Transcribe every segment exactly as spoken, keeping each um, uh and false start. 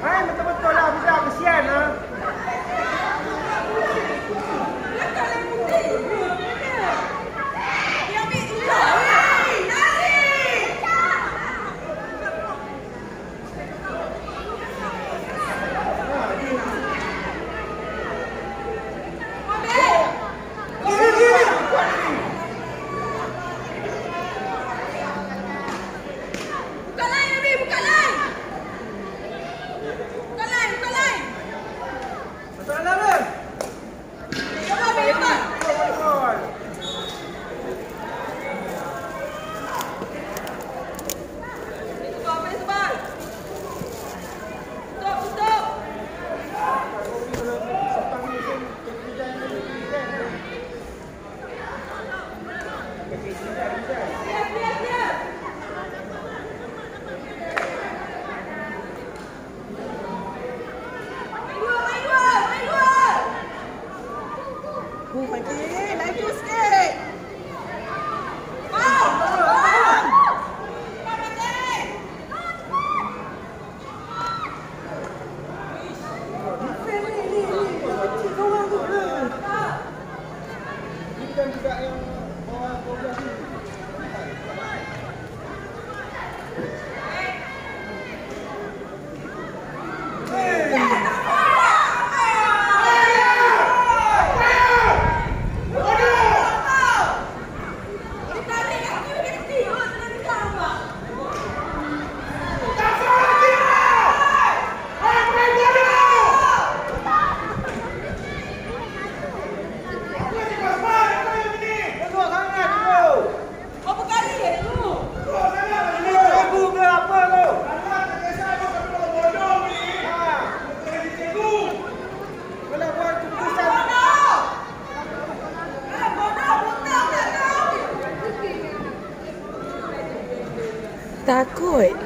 Hai, betul-betul lah. Budak kesian lah. Takut.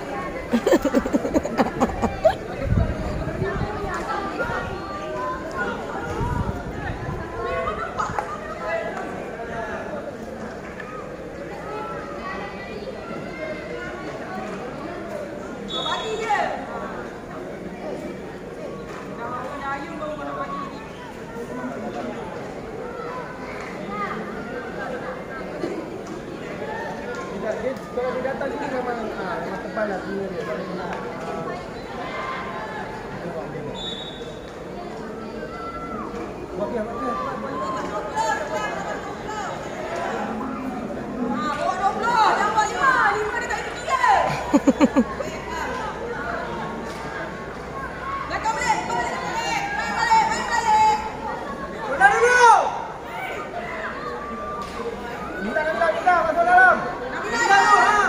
Kalau dia datang sini memang ah, memang tebal lah bunga dia. Buat dia, buat dia. Ah, bawa dua puluh, jangan bawa lima. Lima dia tak ikut dia. Belakang balik, balik, balik. Main balik, main balik. Sudah dulu. Minta, minta, minta. Masuk dalam. Minta dulu. Ha.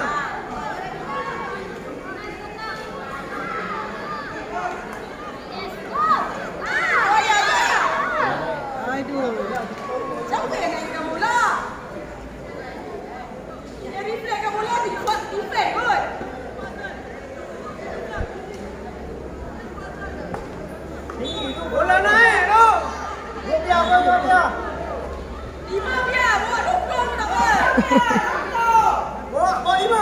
Siapa yang naikkan bola? Yang reflexkan bola dia buat reflex kot. Ni tu bola naik tu. Buat dia, buat dia, buat dia. Lima biar, bawa dua puluh pun tak apa. Bawa, bawa lima.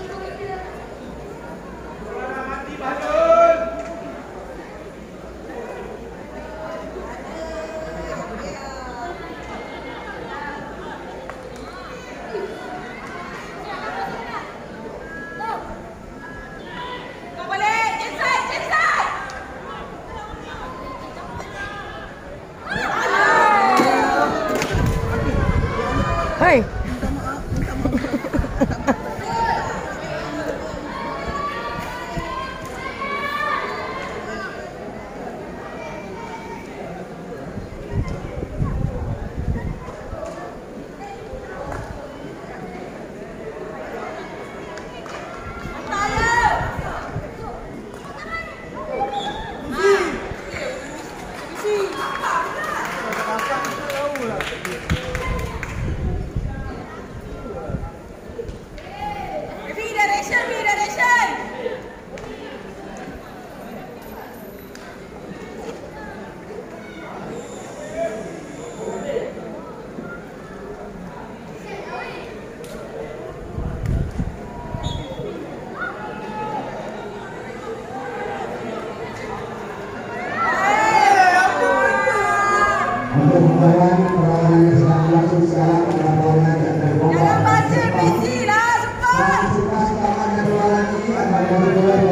Kau balik, inside, inside. Hai.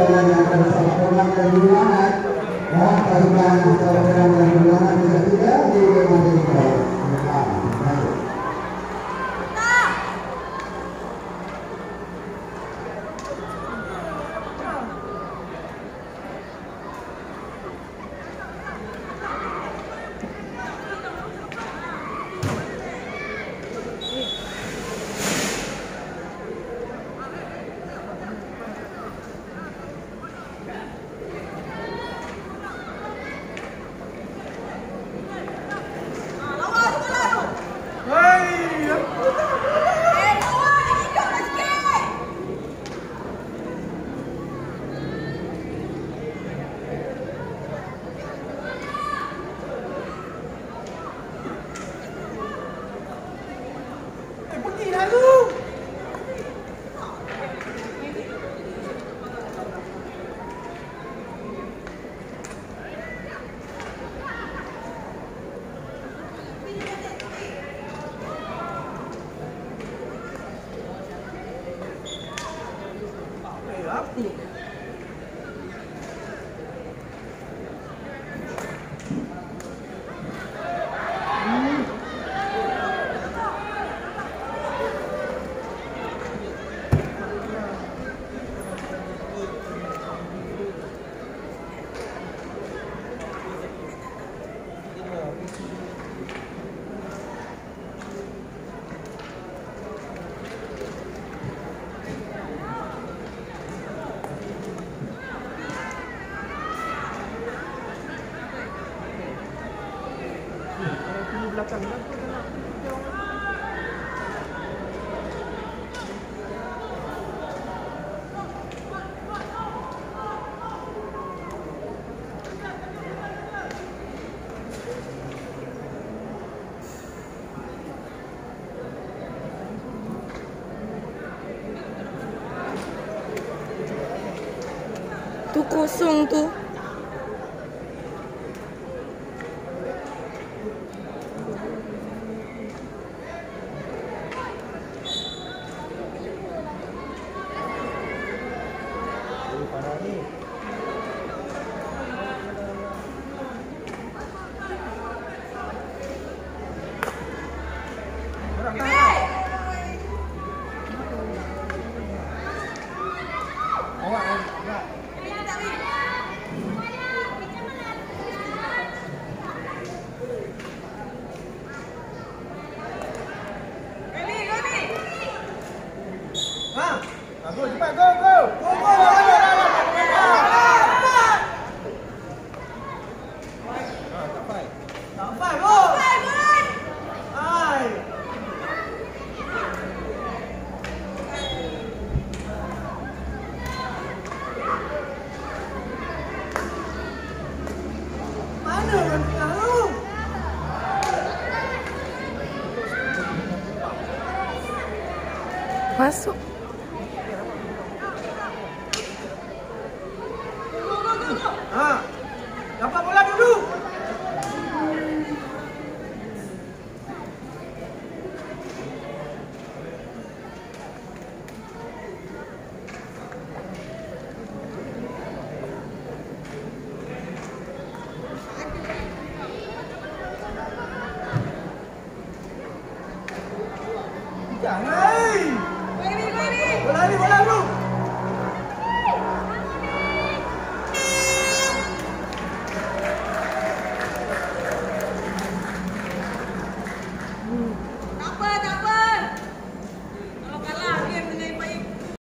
jalan yang bersama dan bermanfaat. Mohon pasukan saudara dan bermanfaat bisa tidak dimatikan. Belakang tu kosong tu. Go, cepat, go, go! Go, go! Tak fight, go! Hai! Mana orang tengah tu? Masuk. Ha. Dapat bola dulu. Jangan. Bola ni, bola ni.